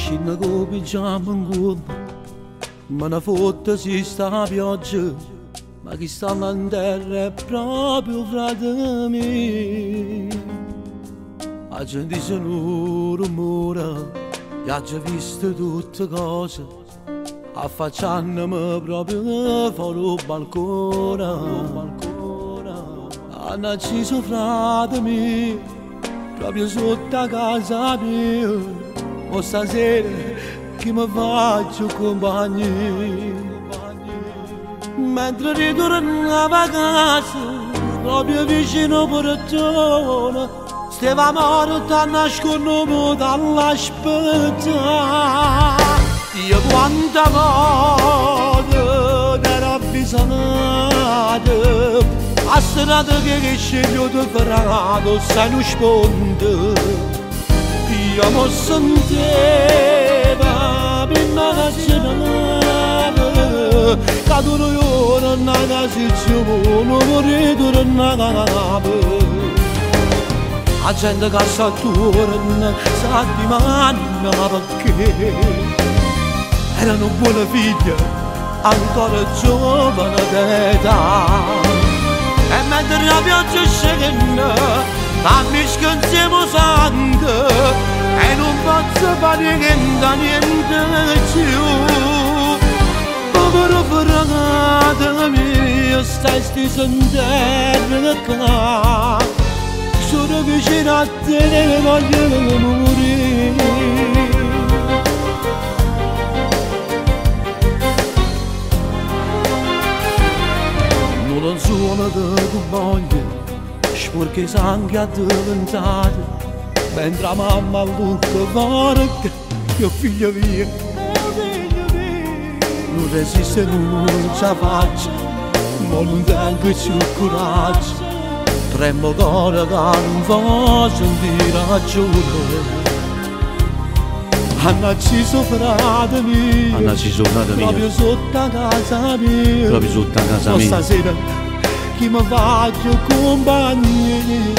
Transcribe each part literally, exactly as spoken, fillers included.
Scina con pigiama in gomma, ma una fotta si sta a pioggia, ma chi sta in terra è proprio frate mio. La gente se non rumora, e ha già visto tutte cose, affacciandomi proprio fuori il balcone. Hanno acceso frate mio, proprio sotto a casa mia. O stasera che mi faccio compagnia, mentre ritornavo a casa proprio vicino al portone, stava morto a nascondermi dall'aspettare. Io quante volte ero avvisato a strada che sceglio di ferrato sai non sponde. Io mi sentivo immaginare che tu non eri una posizione, vorrei tornare. La gente che sta attorno sa di manna perché erano buone figlie, ancora giovani d'età. E mentre la pioggia scende, a me scansiamo sangue e non posso fare niente, niente più. Povero fratello mio, stai steso in terra qua, sono vicino a te e voglio morire. Non sono da compagno, perché sangue ha diventato, mentre la mamma lucca fuori che mio figlio mio, non resiste, non ce la faccio, ma non tengo più coraggio, tremo cuore che non fa sentire ragione. Hanno acceso frate mio, hanno acceso frate mio, proprio sotto a casa mia, proprio sotto a casa mia. Stasera che mi faccio compagnia,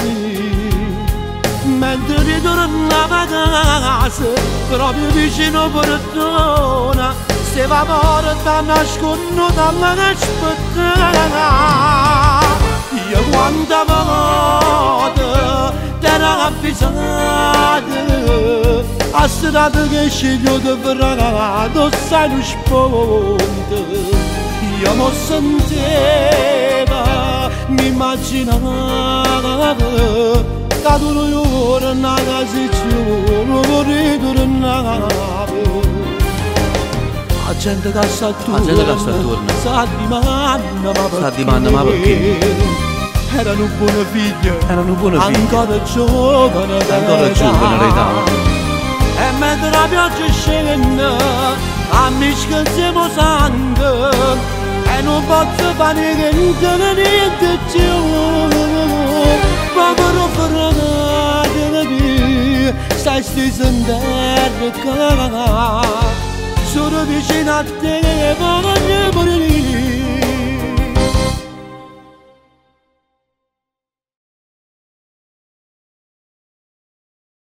mentre ritornavo a casa proprio vicino al portone, stava morto a nascondere dall'aspettare. Io quante volte t'ero avvisato a strada che sceglio di ferrato sai non sponde. Io mi sentivo, mi immaginavo che tu non eri una posizione, vorrei tornare. La gente che sta attorno sa di manna, sa di manna, ma perché? Erano buone figlie, erano buone figlie, ancora giovani ancora giovani d'età. E mentre la pioggia scende, a me scansiamo sangue e non posso fare niente, niente più. Povero fratello mio, stai steso in terra, sono vicino a te e voglio morire.